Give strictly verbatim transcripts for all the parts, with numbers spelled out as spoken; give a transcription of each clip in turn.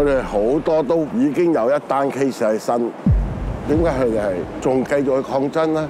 佢哋好多都已經有一單 case 喺身，點解佢哋係仲繼續去抗爭呢？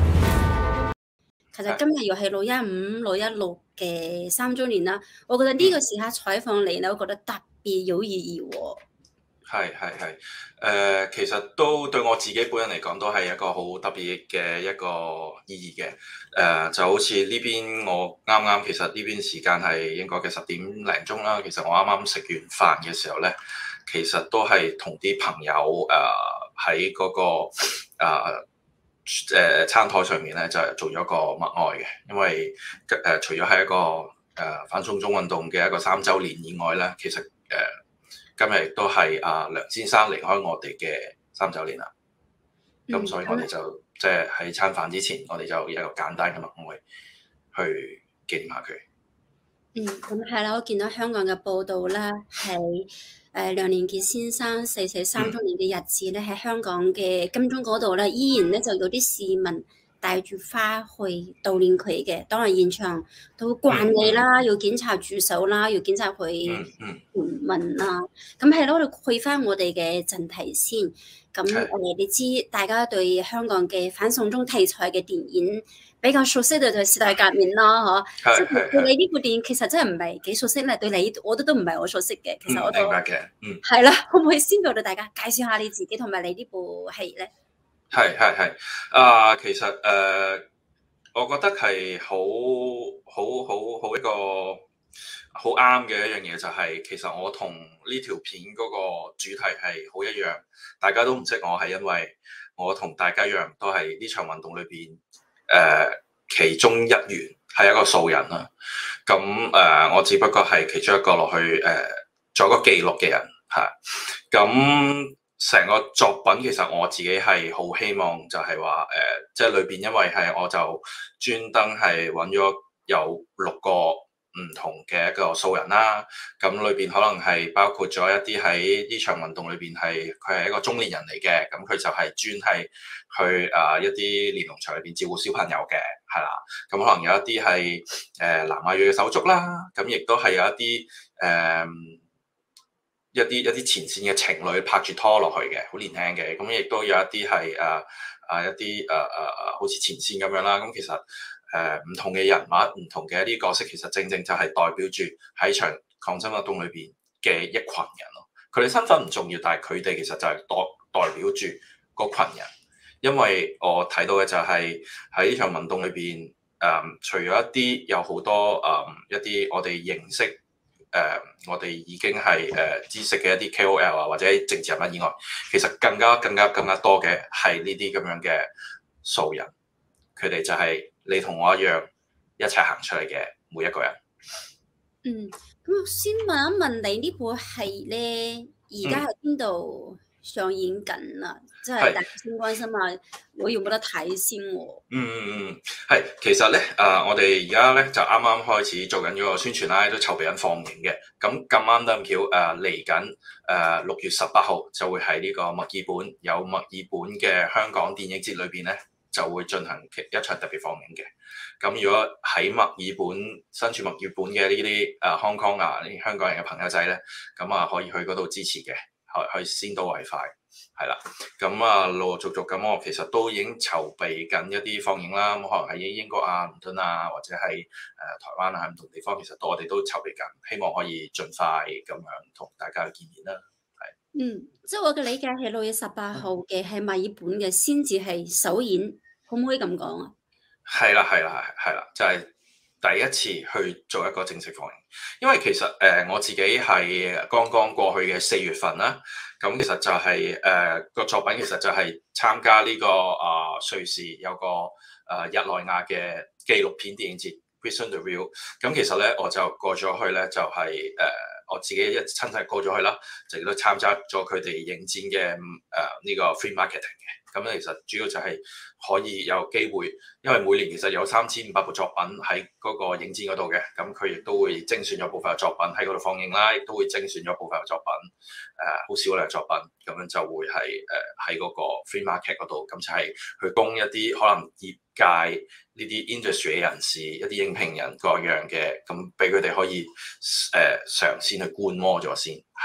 其實今日又係六一五、六一六嘅三週年啦，我覺得呢個時刻採訪你咧，我覺得特別有意義喎。 係係係，誒、呃、其實都對我自己本人嚟講都係一個好特別嘅一個意義嘅，誒、呃、就好似呢邊我啱啱其實呢邊時間係英國嘅十點零鐘啦，其實我啱啱食完飯嘅時候咧，其實都係同啲朋友誒喺嗰個誒、呃呃、餐台上面咧就係做咗個默哀嘅，因為誒、呃、除咗係一個誒、呃、反送中運動嘅一個三週年以外咧，其實誒、呃今日亦都係阿梁先生離開我哋嘅三週年啦，咁、嗯、所以我哋就即係喺餐飯之前，我哋就有一個簡單嘅默哀去紀念下佢。 嗯，咁係啦，我見到香港嘅報道啦，係誒梁連傑先生逝世三週年嘅日子咧，喺、嗯、香港嘅金鐘嗰度咧，依然咧就有啲市民帶住花去悼念佢嘅，當然現場都慣例啦，嗯、要檢查住手啦，要檢查佢盤問啦。咁係咯，我哋去翻我哋嘅正題先。咁誒、呃，你知大家對香港嘅反送中題材嘅電影比較熟悉嘅就係時代革命啦，嗬。即係對你呢部電影其實真係唔係幾熟悉咧，對你我都都唔係好熟悉嘅。其實我都明白嘅，嗯。 係啦，可唔可以先俾我哋大家介紹下你自己同埋你呢部戲咧？ 係係係，啊、呃，其實誒、呃，我覺得係好好好好一個好啱嘅一樣嘢，就係、是、其實我同呢條片嗰個主題係好一樣，大家都唔識我係因為我同大家一樣都係呢場運動裏邊誒、呃、其中一員，係一個素人啦。咁誒、呃，我只不過係其中一個落去誒、呃、做一個記錄嘅人嚇，咁。成個作品其實我自己係好希望就係話誒，即係裏邊因為係我就專登係揾咗有六個唔同嘅一個素人啦，咁裏邊可能係包括咗一啲喺呢場運動裏邊係佢係一個中年人嚟嘅，咁佢就係專係去誒、呃、一啲連儂牆裏邊照顧小朋友嘅，係啦，咁可能有一啲係誒南亞裔嘅手足啦，咁亦都係有一啲誒。呃一啲一啲前線嘅情侶拍住拖落去嘅，好年輕嘅，咁亦都有一啲係誒誒一啲誒誒誒，好似前線咁樣啦。咁其實誒唔、呃、同嘅人物，唔同嘅一啲角色，其實正正就係代表住喺場抗爭運動裏邊嘅一群人咯。佢哋身份唔重要，但係佢哋其實就係代代表住嗰群人。因為我睇到嘅就係喺呢場運動裏邊，誒、呃、除咗一啲有好多誒、呃、一啲我哋認識。誒、呃，我哋已經係誒、呃、知識嘅一啲 K O L 啊，或者政治人物以外，其實更加更加更加多嘅係呢啲咁樣嘅素人，佢哋就係你同我一樣一齊行出嚟嘅每一個人。 嗯，咁先問一問你呢部戲咧，而家喺邊度上映緊啦？即係大家先關心下，我要冇得睇先喎。 嗯嗯嗯，係，其實咧，誒、呃，我哋而家咧就啱啱開始做緊嗰個宣傳啦，都籌備緊放映嘅。咁咁啱得咁巧，誒嚟緊誒六月十八號就會喺呢個墨爾本有墨爾本嘅香港電影節裏邊咧，就會進行一場特別放映嘅。咁如果喺墨爾本身處墨爾本嘅呢啲誒 Hong Kong 啊，呢啲香港人嘅朋友仔咧，咁啊可以去嗰度支持嘅，去去先到為快。係啦，咁啊陸陸續續咁，我其實都已經籌備緊一啲放映啦。咁可能喺英國啊、倫敦啊，或者係誒、呃、台灣啊，唔同地方，其實我哋都籌備緊，希望可以盡快咁樣同大家去見面啦。係， 嗯，即係我嘅理解係六月十八號嘅係墨爾本嘅，先至係首演，可唔可以咁講啊？ 係啦，係啦，係啦，就係、是、第一次去做一個正式放映，因為其實誒、呃、我自己係剛剛過去嘅四月份啦。咁其實就係誒個作品，其實就係參加呢、這個啊、呃、瑞士有個誒、呃、日內瓦嘅紀錄片電影節 Vision the Real。咁其實咧我就過咗去咧，就係、是、誒、呃、我自己一親身過咗去啦，就亦都參加咗佢哋影展嘅誒呢個 free marketing 嘅。咁咧其實主要就係可以有機會，因為每年其實有三千五百部作品喺嗰個影展嗰度嘅，咁佢亦都會精選咗部分嘅作品喺嗰度放映啦，亦都會精選咗部分嘅作品，誒好少量作品，咁樣就會係誒喺嗰個 free market 嗰度，咁就係去供一啲可能業界呢啲 industry 嘅人士，一啲影評人各樣嘅，咁俾佢哋可以誒嘗試去觀摩咗先，係啦。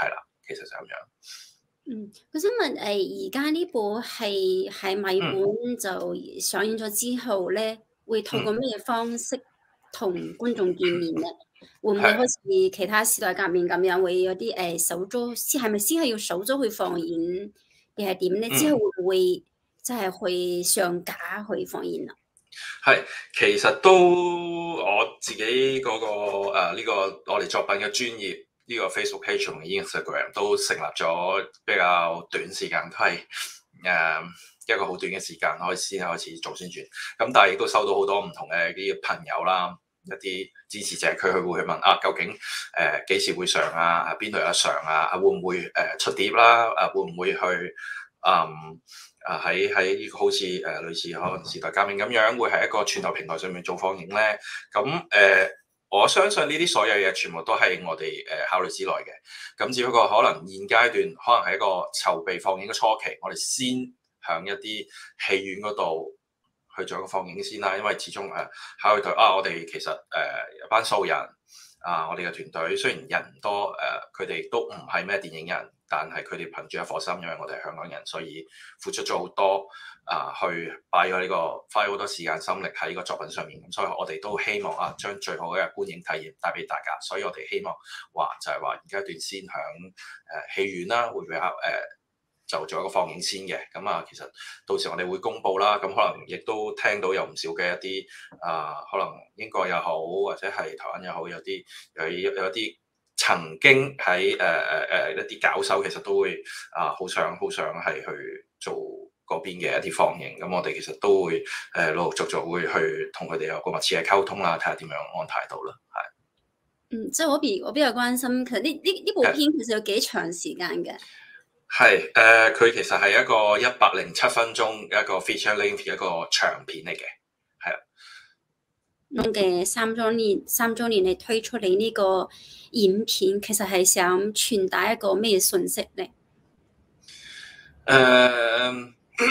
其實就咁樣。 嗯，我想問誒，而家呢部戲喺米本就上映咗之後咧，嗯、會透過咩方式同觀眾見面咧？嗯、會唔會好似其他時代革命咁樣，會有啲誒首周先係咪先係要首周去放映，定係點咧？之後會唔會即係去上架去放映啊？ 係，其實都我自己嗰、那個誒呢、呃這個我哋作品嘅專業。呢個 Facebook page 同 Instagram 都成立咗比較短時間，都係誒一個好短嘅時間可以先開始做宣傳。咁但係亦都收到好多唔同嘅啲朋友啦，一啲支持者，佢佢會去問啊，究竟誒幾、呃、時會上啊？邊度有得上啊？會唔會誒、呃、出碟啦？啊會唔會去嗯啊喺喺呢個好似誒、呃、類似可能時代革命咁樣，會喺一個串流平台上面做放映咧？咁誒。呃我相信呢啲所有嘢全部都係我哋誒考慮之內嘅，咁只不過可能現階段可能係一個籌備放映嘅初期，我哋先響一啲戲院嗰度去做一個放映先啦，因為始終誒考慮到啊，我哋其實誒有班素人啊，我哋嘅團隊雖然人唔多誒，佢哋都唔係咩電影人，但係佢哋憑住一顆心，因為我哋係香港人，所以付出咗好多。啊，去擺咗呢個花咗好多時間心力喺呢個作品上面，咁所以我哋都希望啊，將最好嘅觀影體驗帶俾大家。所以我哋希望話就係話而家段先響誒戲院啦，會比較誒就做一個放映先嘅。咁啊，其實到時我哋會公佈啦。咁可能亦都聽到有唔少嘅一啲啊，可能英國又好，或者係台灣又好，有啲有有啲曾經喺誒誒誒一啲搞手，其實都會啊好想好想係去做嗰邊嘅一啲放映，咁我哋其實都會誒陸陸續續會去同佢哋有個密切嘅溝通啦，睇下點樣安排到啦，係。 嗯，即係我比我比較關心，其實呢呢呢部片其實有幾長時間嘅？ 係誒，佢、呃、其實係一個一百零七分鐘一個 feature length 一個長片嚟嘅，係啦。 咁嘅三週年三週年你推出你呢個影片，其實係想傳達一個咩信息咧？誒、 呃。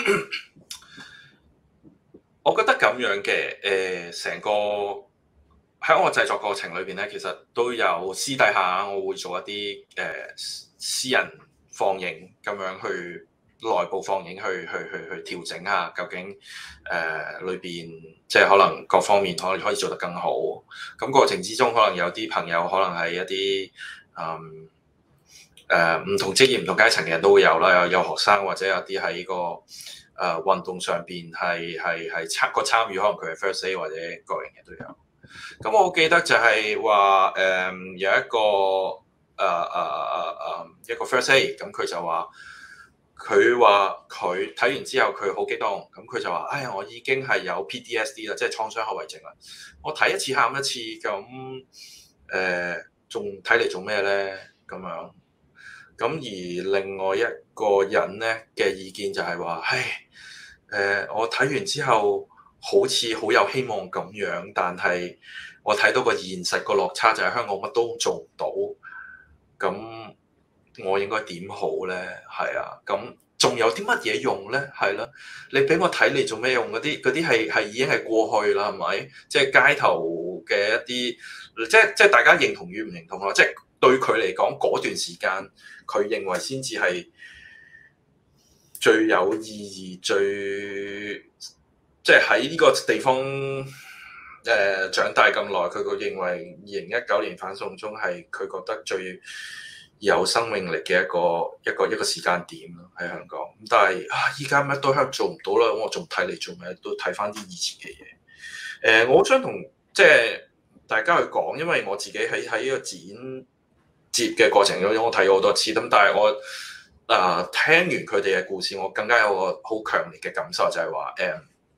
我覺得咁樣嘅，誒、呃，成個喺我製作過程裏邊咧，其實都有私底下我會做一啲誒、呃、私人放映咁樣去內部放映去去去去調整下，究竟誒裏邊即係可能各方面可能可以做得更好。咁過程之中，可能有啲朋友可能係一啲嗯。誒唔、呃、同職業、唔同階層嘅人都會有啦，有有學生或者有啲喺個誒、呃、運動上邊係係係參個參與，可能佢係 first aid 或者個人嘅都有。咁我記得就係話誒有一個誒誒誒誒一個 first aid，咁佢就話佢話佢睇完之後佢好激動，咁佢就話：哎呀，我已經係有 P T S D 啦，即係創傷後遺症啦。我睇一次喊一次，咁誒仲睇嚟做咩咧？咁樣。咁而另外一個人咧嘅意見就係話，唉，誒、呃，我睇完之後好似好有希望咁樣，但係我睇到個現實個落差就係香港乜都做唔到，咁我應該點好咧？係啊，咁仲有啲乜嘢用咧？係啦，你俾我睇你做咩用？嗰啲嗰啲係係已經係過去啦，係咪？即係街頭嘅一啲，即係即係大家認同與唔認同咯，即係。對佢嚟講，嗰段時間佢認為先至係最有意義、最即係喺呢個地方誒、呃、長大咁耐，佢個認為二零一九年反送中係佢覺得最有生命力嘅一個一個一個時間點咯，喺香港。咁但係啊，依家乜都做唔到啦，我仲睇嚟做咩？都睇翻啲以前嘅嘢。誒、呃，我好想同即係大家去講，因為我自己喺喺呢個展接嘅過程中，我睇咗好多次，咁但係我啊、呃、聽完佢哋嘅故事，我更加有個好強烈嘅感受，就係話誒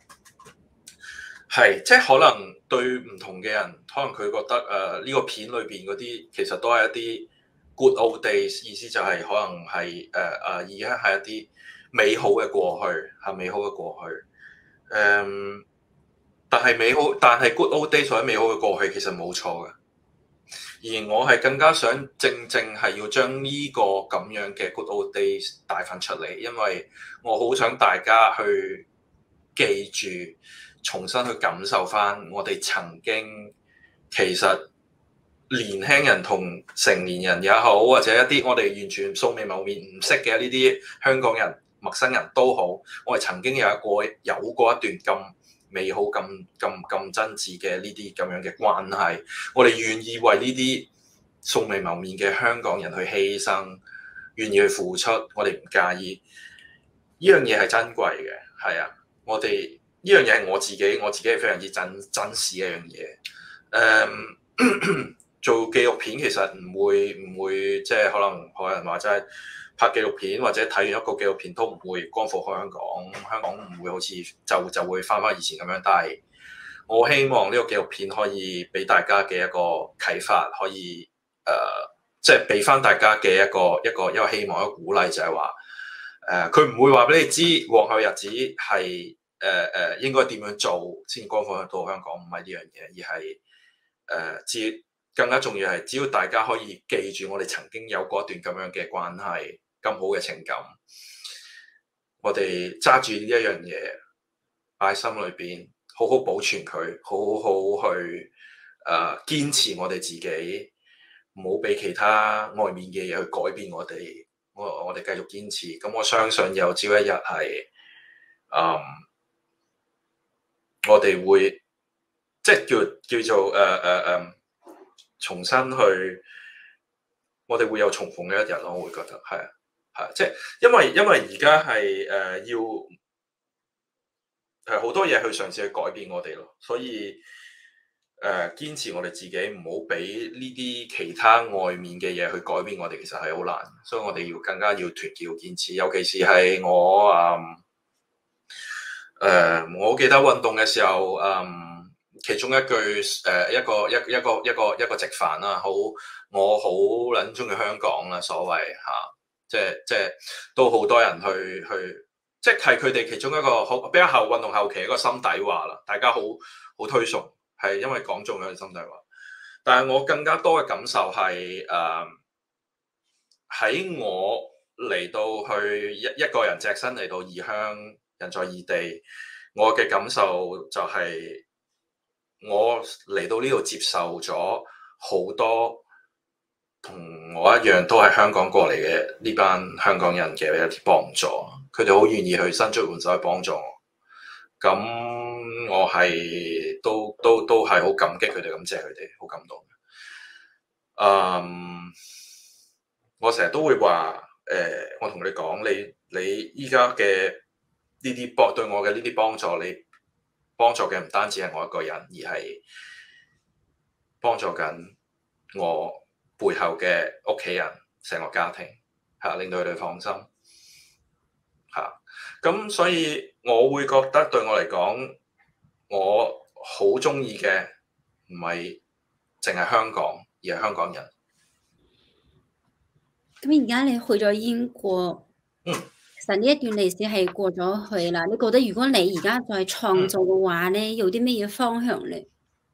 係即係可能對唔同嘅人，可能佢覺得誒呢、呃這個片裏邊嗰啲其實都係一啲 good old days，意思就係可能係誒誒而家係一啲美好嘅過去，係美好嘅過去。誒、呃，但係美好，但係 good old days 或者美好嘅過去其實冇錯嘅。而我係更加想正正係要將呢個咁樣嘅 good old days 帶翻出嚟，因為我好想大家去記住，重新去感受翻我哋曾經其實年輕人同成年人也好，或者一啲我哋完全素未謀面唔識嘅呢啲香港人、陌生人都好，我哋曾經有一個有過一段咁美好、咁咁咁真摯嘅呢啲咁樣嘅關係，我哋願意為呢啲素未謀面嘅香港人去犧牲，願意去付出，我哋唔介意。呢樣嘢係珍貴嘅，係啊，我哋呢樣嘢係我自己，我自己係非常之珍珍視嘅一樣嘢。誒、um, 做紀錄片其實唔會唔會即係可能可能話齋拍紀錄片或者睇完一個紀錄片都唔會光復香港，香港唔會好似就就會翻返以前咁樣。但係我希望呢個紀錄片可以俾大家嘅一個啟發，可以誒即係俾翻大家嘅一個一個一個希望一個鼓勵，就係話誒佢唔會話俾你知往後日子係誒誒應該點樣做先光復到香港，唔係呢樣嘢，而係誒只。呃更加重要係，只要大家可以記住我哋曾經有過一段咁樣嘅關係，咁好嘅情感，我哋揸住呢一樣嘢擺喺心裏邊，好好保存佢，好好去誒堅持我哋自己，唔好俾其他外面嘅嘢去改變我哋。我我哋繼續堅持，咁我相信有朝一日係，嗯，我哋會即係叫叫做誒誒誒。呃呃呃重新去，我哋會有重逢嘅一日咯。我會覺得係啊，係即係因為因為而家係誒要係好多嘢去嘗試去改變我哋咯，所以誒、呃、堅持我哋自己，唔好俾呢啲其他外面嘅嘢去改變我哋，其實係好難。所以我哋要更加要團結、要堅持。尤其是係我啊誒、呃，我記得運動嘅時候，嗯。其中一句誒、呃、一個一一個一個一個直飯啦，好我好撚中意香港啦，所謂嚇、啊，即係即係都好多人去去，即係佢哋其中一個好比較後運動後期一個心底話啦，大家好好推崇，係因為講中咗個心底話。但係我更加多嘅感受係誒喺我嚟到去一一個人隻身嚟到異鄉，人在異地，我嘅感受就係、是。我嚟到呢度接受咗好多同我一樣都係香港過嚟嘅呢班香港人嘅一啲幫助，佢哋好願意去伸出援手去幫助我。咁我係都都都係好感激佢哋，感謝佢哋，好感動。嗯，我成日都會話，誒、呃，我同你講，你你依家嘅呢啲幫對我嘅呢啲幫助，你。幫助嘅唔單止係我一個人，而係幫助緊我背後嘅屋企人、成個家庭，嚇令到佢哋放心嚇。咁所以我會覺得對我嚟講，我好中意嘅唔係淨係香港，而係香港人。 咁而家你去咗英國，嗯。其實呢一段歷史係過咗去啦，你覺得如果你而家再創造嘅話咧，嗯、有啲咩嘢方向咧？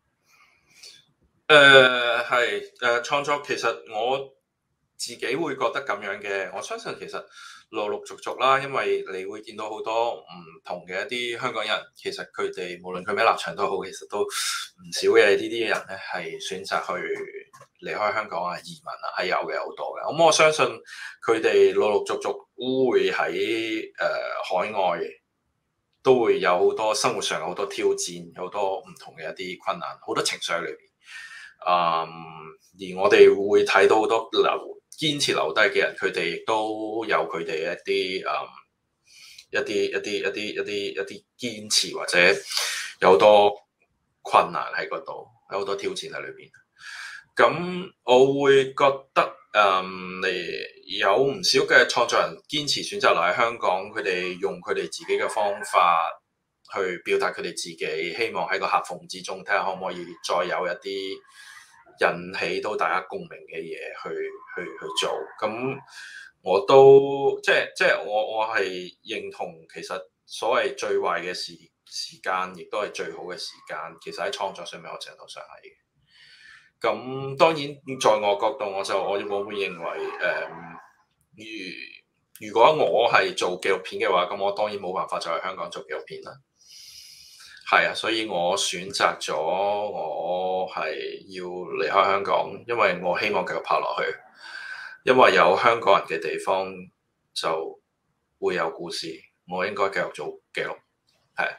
誒係誒創作，其實我自己會覺得咁樣嘅。我相信其實陸陸續續啦，因為你會見到好多唔同嘅一啲香港人，其實佢哋無論佢咩立場都好，其實都唔少嘅呢啲人咧係選擇去離開香港啊、移民啊，係有嘅好多嘅。咁我相信佢哋陸陸續續都會喺誒、呃、海外都會有好多生活上好多挑戰，好多唔同嘅一啲困難，好多情緒喺裏邊。嗯，而我哋會睇到好多留堅持留低嘅人，佢哋亦都有佢哋一啲誒一啲一啲一啲一啲一啲堅持，或者有好多困難喺嗰度，有好多挑戰喺裏邊。咁我會覺得誒，你有唔少嘅創作人堅持選擇留喺香港，佢哋用佢哋自己嘅方法去表達佢哋自己，希望喺個夾縫之中睇下可唔可以再有一啲引起到大家共鳴嘅嘢去去去做。咁我都即係即係我我係認同，其實所謂最壞嘅時時間，亦都係最好嘅時間。其實喺創作上面，我程度上係嘅。咁當然，在我角度，我就我我會認為，誒、呃，如如果我係做紀錄片嘅話，咁我當然冇辦法再喺香港做紀錄片啦。 係啊，所以我選擇咗我係要離開香港，因為我希望繼續拍落去，因為有香港人嘅地方就會有故事，我應該繼續做記錄，係。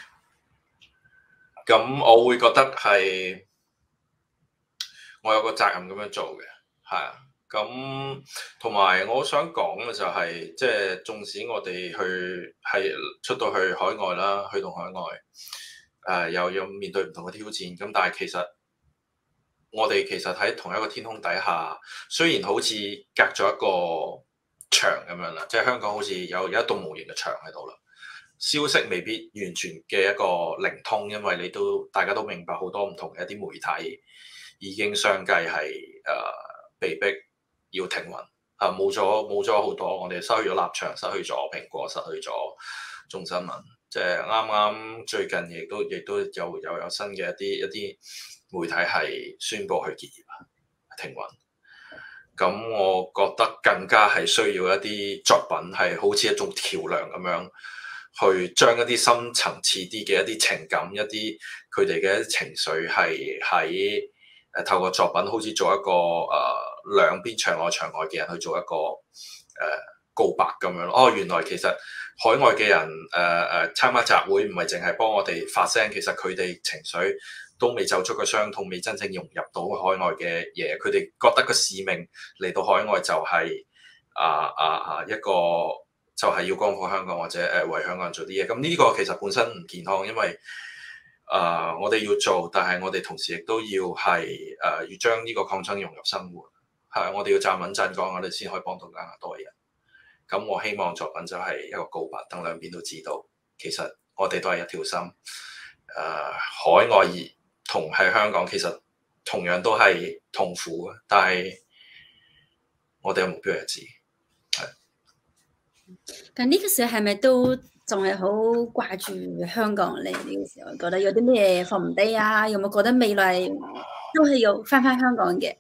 咁我會覺得係我有個責任咁樣做嘅，係啊。咁同埋我想講嘅就係、是，即係縱使我哋去係出到去海外啦，去到海外，誒、呃、又要面對唔同嘅挑戰。咁但係其實我哋其實喺同一個天空底下，雖然好似隔咗一個牆咁樣啦，即係香港好似有有一道無形嘅牆喺度啦，消息未必完全嘅一個靈通，因為你都大家都明白好多唔同嘅一啲媒體已經相繼係誒、呃、被逼要停運啊，冇咗冇咗好多，我哋失去咗立場，失去咗蘋果，失去咗眾新聞，即係啱啱最近亦都亦都有有有新嘅一啲一啲媒體係宣布去結業啊，停運。咁我覺得更加係需要一啲作品係好似一種橋梁咁樣，去將一啲深層次啲嘅一啲情感，一啲佢哋嘅一啲情緒係喺誒透過作品，好似做一個誒、呃、兩邊牆內牆外嘅人去做一個誒、呃、告白咁樣咯。哦，原來其實海外嘅人誒誒、呃、參加集會唔係淨係幫我哋發聲，其實佢哋情緒都未走出個傷痛，未真正融入到海外嘅嘢。佢哋覺得個使命嚟到海外就係啊啊啊一個就係要光復香港或者誒為香港人做啲嘢。咁呢個其實本身唔健康，因為誒、uh, 我哋要做，但係我哋同時亦都要係誒、uh, 要將呢個抗爭融入生活，係我哋要站穩陣講，我哋先可以幫到更加多嘅人。咁我希望作品就係一個告白，等兩邊都知道，其實我哋都係一條心。誒、uh, 海外而同喺香港，其實同樣都係痛苦嘅，但係我哋嘅目標係一致。係。 但呢個時候係咪都仲係好掛住香港咧？呢、這個時候覺得有啲咩放唔低啊？有冇覺得未來都係要翻返香港嘅？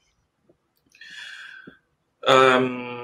誒、um,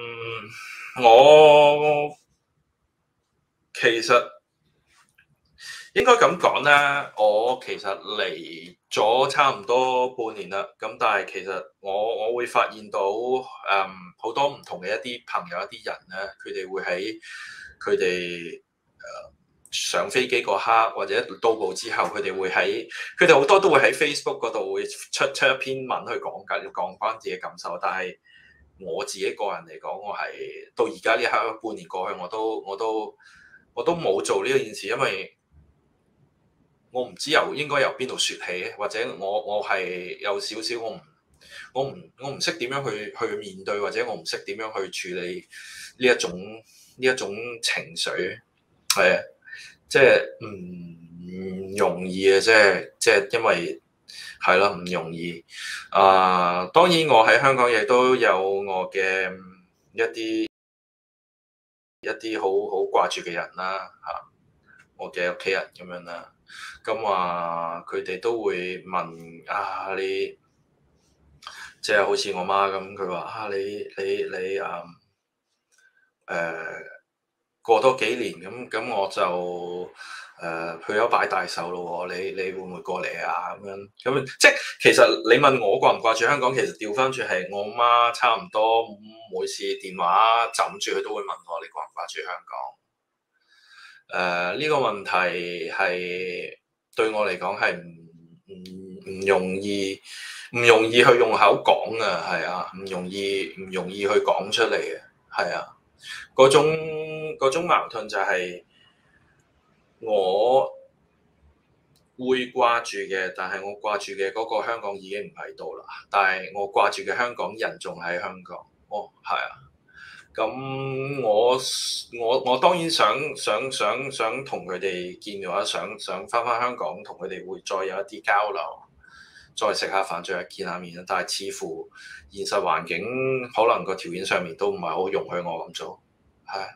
我其實應該咁講啦，我其實嚟咗差唔多半年啦，咁但係其實我我會發現到誒好、嗯、多唔同嘅一啲朋友一啲人咧，佢哋會喺佢哋誒上飛機嗰刻或者到埗之後，佢哋會喺佢哋好多都會喺 Facebook 嗰度會出出一篇文去講緊講翻自己嘅感受，但係我自己個人嚟講，我係到而家呢刻半年過去，我都我都我都冇做呢件事，因為我唔知由應該由邊度説起，或者我我係有少少我唔我唔我唔識點樣去去面對，或者我唔識點樣去處理呢一種呢一種情緒，係啊，即係唔容易啊！即係即係因為係咯，唔容易啊、呃！當然我喺香港亦都有我嘅一啲一啲好好掛住嘅人啦嚇，我嘅屋企人咁樣啦。咁話佢哋都會問啊，你即係好似我媽咁，佢話啊，你你你啊誒、呃、過多幾年咁咁我就誒、呃、去咗擺大壽咯喎，你你會唔會過嚟啊？咁樣咁即係其實你問我掛唔掛住香港，其實調翻轉係我媽差唔多每次電話枕住佢都會問我，你掛唔掛住香港？誒呢、呃呢個問題係對我嚟講係唔唔唔容易，唔容易去用口講啊，係啊，唔容易唔容易去講出嚟嘅，係啊，嗰種嗰種矛盾就係我會掛住嘅，但係我掛住嘅嗰個香港已經唔喺度啦，但係我掛住嘅香港人仲喺香港，哦，係啊。咁我我我當然想想想想同佢哋見嘅話，想想翻返香港同佢哋會再有一啲交流，再食下飯，再見下面。但係似乎現實環境可能個條件上面都唔係好容許我咁做，係。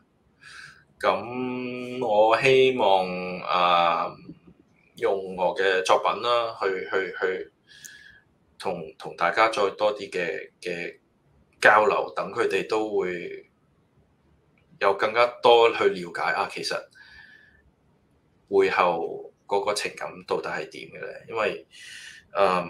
咁我希望啊、呃，用我嘅作品啦，去去去同同大家再多啲嘅嘅交流，等佢哋都會有更加多去了解啊，其實背後嗰個情感到底係點嘅咧？因為嗯，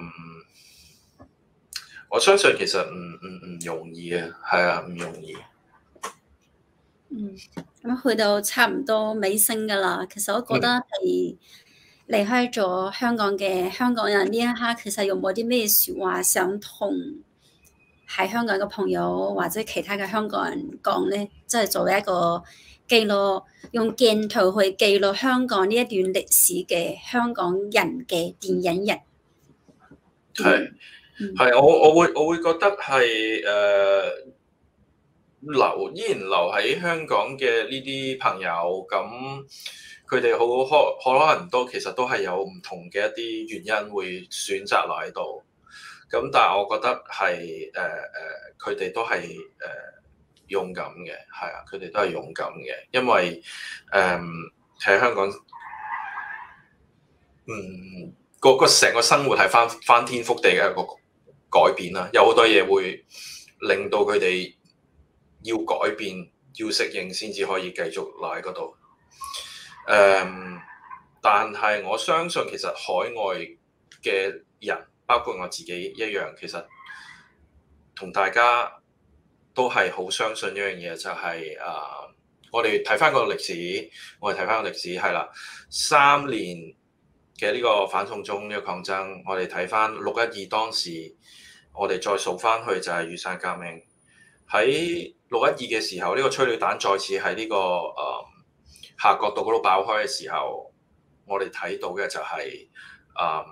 我相信其實唔唔唔容易啊，係啊，唔容易。 嗯，咁去到差唔多尾聲㗎啦。其實我覺得係離開咗香港嘅香港人呢一刻，其實有冇啲咩説話想同喺香港嘅朋友或者其他嘅香港人講咧？即係作為一個記錄，用鏡頭去記錄香港呢一段歷史嘅香港人嘅電影人。 係係，我我會我會覺得係誒。呃留依然留喺香港嘅呢啲朋友，咁佢哋好可可能都其實都係有唔同嘅一啲原因會選擇留喺度。咁但係我覺得係誒誒，佢、呃、哋、呃、都係誒、呃、勇敢嘅，係啊，佢哋都係勇敢嘅，因為誒喺、呃、香港，嗯個個成個生活係翻翻天覆地嘅一個改變啦，有好多嘢會令到佢哋要改變，要適應先至可以繼續留喺嗰度。誒、um，但係我相信其實海外嘅人，包括我自己一樣，其實同大家都係好相信一樣嘢，就係、是、啊、uh，我哋睇翻個歷史，我哋睇翻個歷史係啦，三年嘅呢個反送中呢個抗爭，我哋睇翻六一二當時，我哋再數翻去就係雨傘革命。喺六一二嘅時候，呢、這個催淚彈再次喺呢、這個誒、呃、夏慤道嗰度爆開嘅時候，我哋睇到嘅就係、是、誒、呃，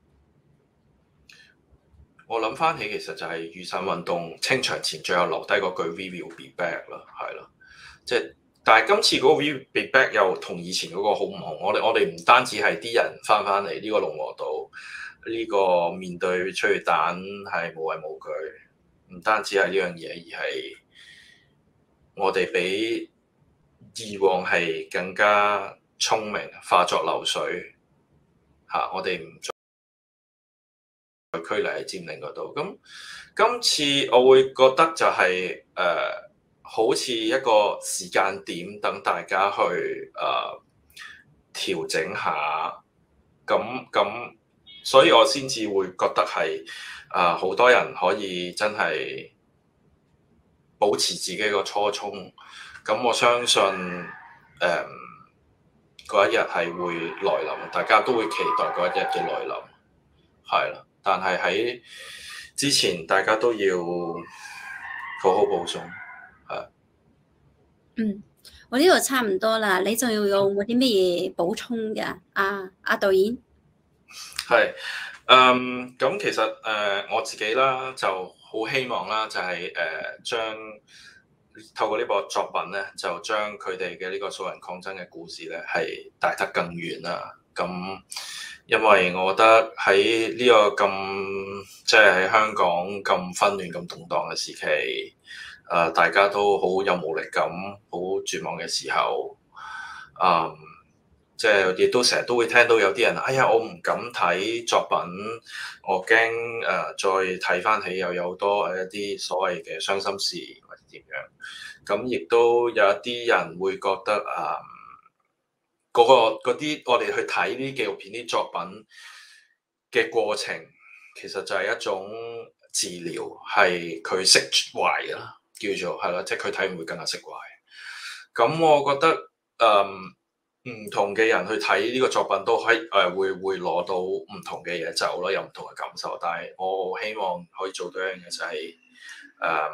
我諗翻起其實就係雨傘運動清場前最後留低嗰句 We will be back 啦，係啦，即係但係今次嗰個 We will be back 又同以前嗰個好唔同，我哋我哋唔單止係啲人翻返嚟呢個龍和道，呢、這個面對催淚彈係無畏無懼。唔單止係呢樣嘢，而係我哋比以往係更加聰明，化作流水嚇、啊。我哋唔再拘泥喺佔領嗰度。咁今次我會覺得就係、是、誒、呃，好似一個時間點，等大家去誒、呃、調整下。咁咁，所以我先至會覺得係。啊！好多人可以真係保持自己個初衷，咁我相信誒嗰、嗯、一日係會來臨，大家都會期待嗰一日嘅來臨，係啦。但係喺之前，大家都要好好保重，係。嗯， 我呢度差唔多啦，你仲要有冇啲咩嘢補充嘅？啊，阿導演， 係。嗯，咁其實誒、呃、我自己啦，就好希望啦，就係、是、誒、呃、將透過呢部作品咧，就將佢哋嘅呢個素人抗爭嘅故事咧，係帶得更遠啦。咁因為我覺得喺呢個咁即係喺香港咁紛亂、咁動盪嘅時期，誒、呃、大家都好有無力感、好絕望嘅時候，嗯。即係亦都成日都會聽到有啲人，哎呀，我唔敢睇作品，我驚誒、呃、再睇翻起又有好多誒一啲所謂嘅傷心事或者點樣。咁亦都有一啲人會覺得啊，嗰、呃嗰啲我哋去睇呢啲紀錄片啲作品嘅過程，其實就係一種治療，係佢釋懷啦，叫做係啦，即係佢睇唔會更加釋懷。咁我覺得誒。呃唔同嘅人去睇呢個作品都可以誒、呃，會會攞到唔同嘅嘢走咯，有唔同嘅感受。但係我希望可以做到一樣嘢就係、是、誒、呃，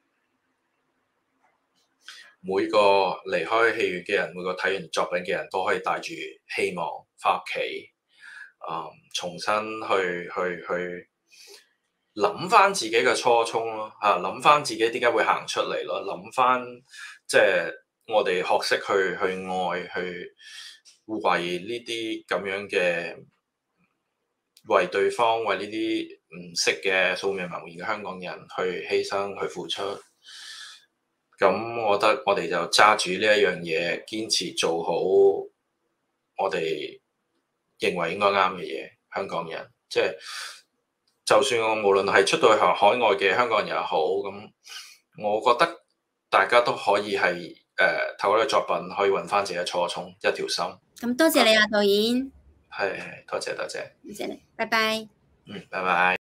每個離開戲院嘅人，每個睇完作品嘅人都可以帶住希望翻屋企，啊，重新去去去諗翻自己嘅初衷咯，嚇諗翻自己點解會行出嚟咯，諗翻即係。我哋學識去去愛，去為呢啲咁樣嘅，為對方，為呢啲唔識嘅素未謀面嘅香港人去犧牲，去付出。咁我覺得我哋就揸住呢一樣嘢，堅持做好我哋認為應該啱嘅嘢。香港人即係，就算我無論係出到去海外嘅香港人也好，咁我覺得大家都可以係誒、呃、透過呢個作品可以揾翻自己嘅初衷，一條心。 咁多謝你啊，導演。 係多謝多謝， 多謝你，拜拜。 嗯，拜拜。